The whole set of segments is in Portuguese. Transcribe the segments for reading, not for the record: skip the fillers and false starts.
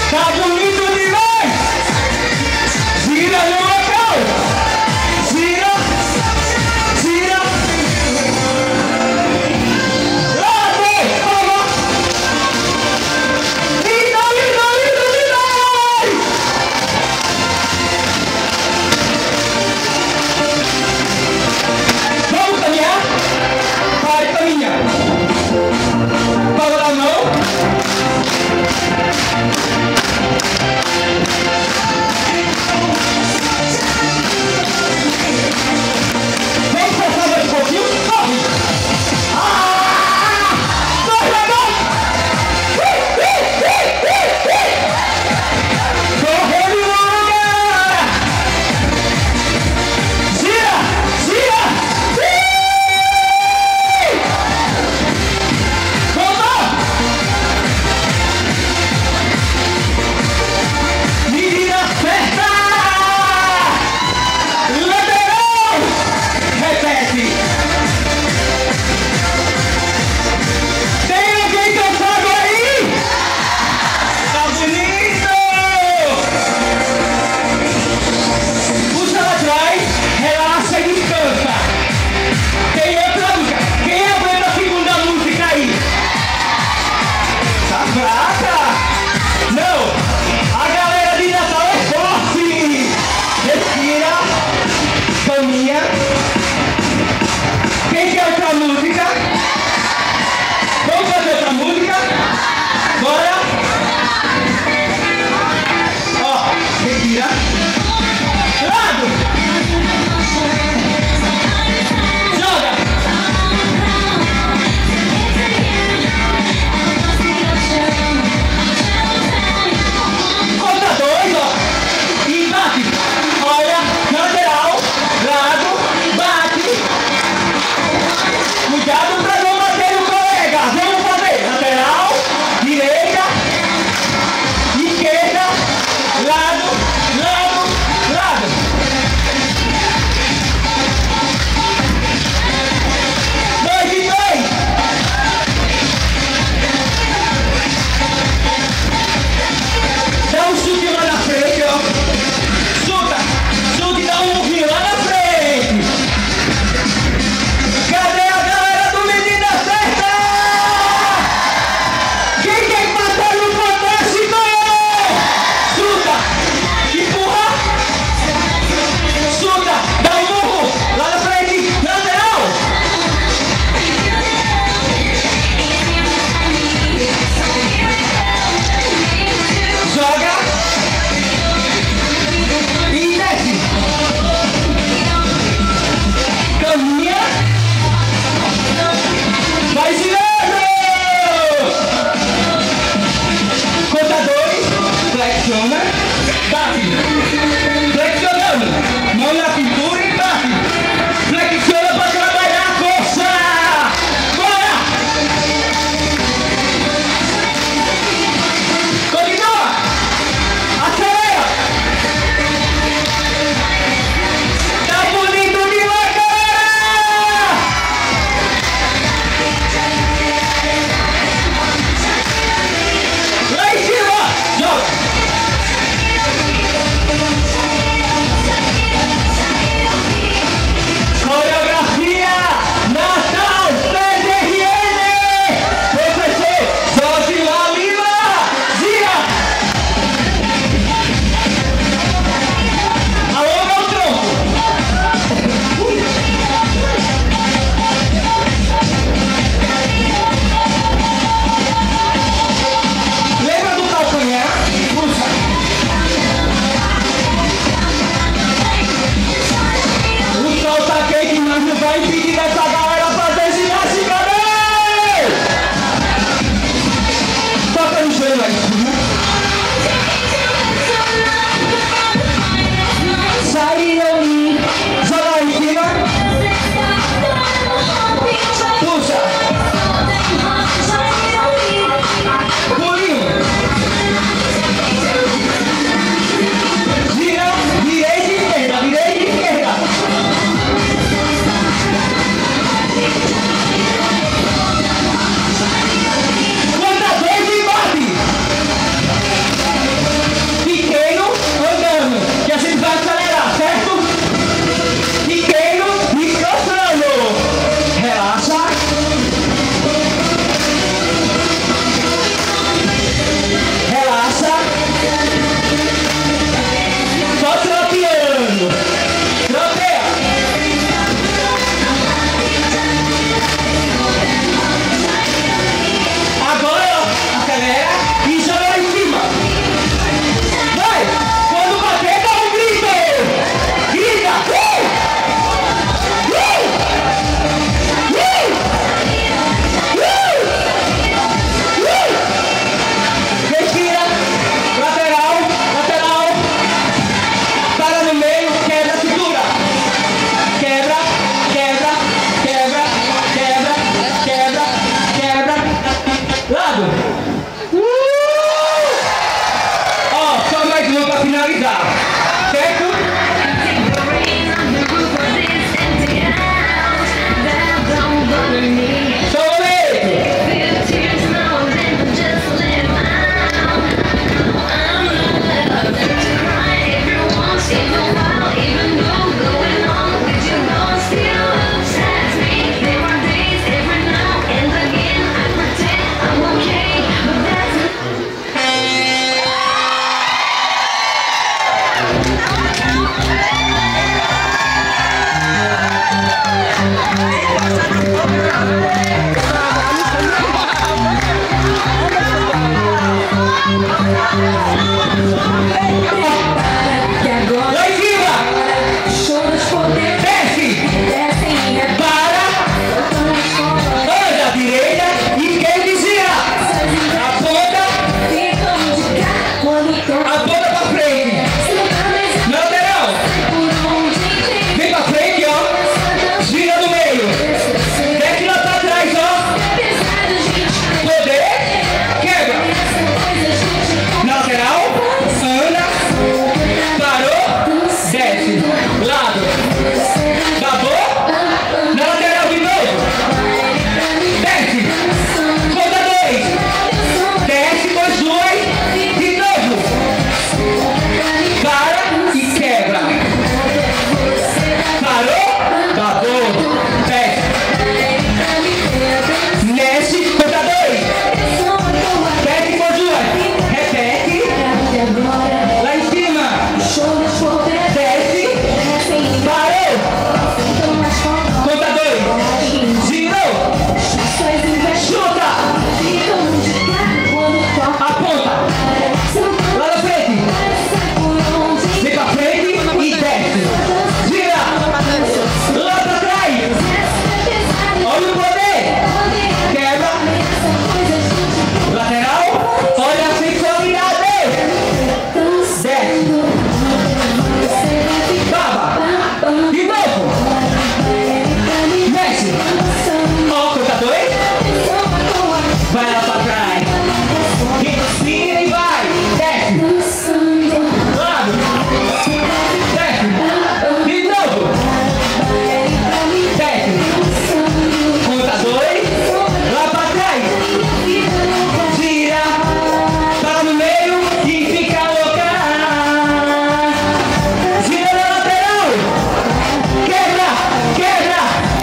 Tá bonito demais! Gira no local! Gira! Gira! Lado! Toma! Linda, linda, linda, linda! Vamos caminhar? Pare caminhar! Palma da mão! Vamos passar mais um pouquinho? Corre! Corre, legal! Correndo, galera! Gira! Gira! Voltou! Menina certa! Lateral! Repete! Tem alguém cansado aí? Tá bonito! Puxa lá atrás, relaxa e descansa. Tem outra música. Quem aguenta a segunda música aí? Tá fraca? Não! A galera de Natal é forte! Respira, caminha. Quem quer outra música? Vamos fazer outra música? Bora! Ó, respira. Lado! Joga! Conta dois, ó. E bate. Olha, na lateral, lado, bate. Cuidado pra não bater no colega. Vamos fazer. Lateral, direita, esquerda, lado, lado, lado. Dois e dois. Dá um chute lá na frente, ó. Chuta, chute, dá um murrinho lá na frente. Cadê a galera do Menina Certa? Quem quer matar no Fantástico? Chuta, empurra. Chuta, dá um murro lá na frente, lateral. Joga e desce. Caminha. Vai girando. Conta dois. Flexiona. Bate. Flexionando. Mão na cintura e bate. Flexiona para trabalhar a coxa. Bora. Continua. Acelera! Tá bonito demais, galera! Lá em cima! Joga! finalizar, certo? Lá em cima! Desce! Para! Anda à direita, esquerda e gira! Aponta pra frente! Na lateral! Vem pra frente, ó! Gira no meio! Desce lá pra trás, ó! Poder! Quebra! Na lateral! Anda! Parou! Desce! Lado! Babou! Na lateral de novo! Desce! Conta 2! Desce, continue! De novo! Para e quebra! Parou! Babou! Desce! Desce! Conta 2! Desce, continue! Repete! Lá em cima! Desce! Parou! Conta 2! Girou! Chuta! Aponta! Lá na frente! Vem pra frente e desce! Gira! Lá pra trás! Olha o poder! Quebra! Lateral! Olha a sensualidade! Desce! Baba! De novo! Desce! Ó, conta 2! Vai lá pra trás! Respira e vai! Desce! Lado! Desce! De novo! Desce! Conta 2! Lá pra trás! Gira! Para no meio e fica louca! Gira na lateral! Quebra! Quebra!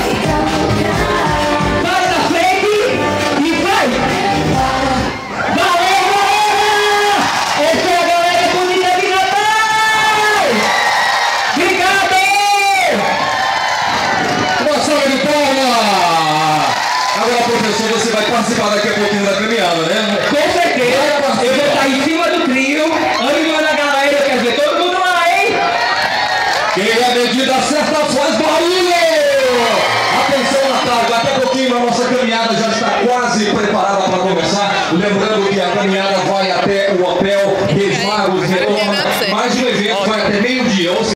Para na frente e vai! Valeu, galera! Essa é a galera bonita de Natal! Obrigado! Uma salva de palmas! Agora, professor, você vai participar daqui a pouquinho da caminhada, né? Com certeza, eu vou estar em cima do trio, animando a galera, quer dizer, todo mundo lá, hein? E a medida certa faz barulho! Atenção, Natal, daqui a pouquinho a nossa caminhada já está quase preparada para começar. Lembrando que a caminhada vai até o hotel Reis Magos, retorna, mas o evento vai até meio-dia.